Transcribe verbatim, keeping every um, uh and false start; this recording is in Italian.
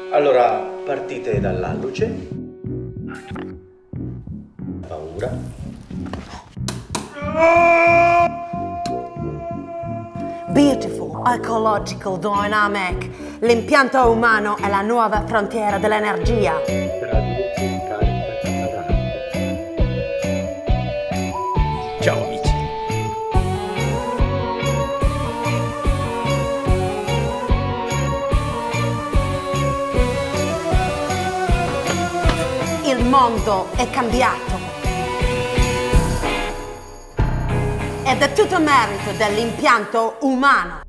Allora, partite dall'alluce. Paura. Beautiful, ecological, dynamic. L'impianto umano è la nuova frontiera dell'energia. Ciao amici. Il mondo è cambiato. Ed è tutto merito dell'impianto umano.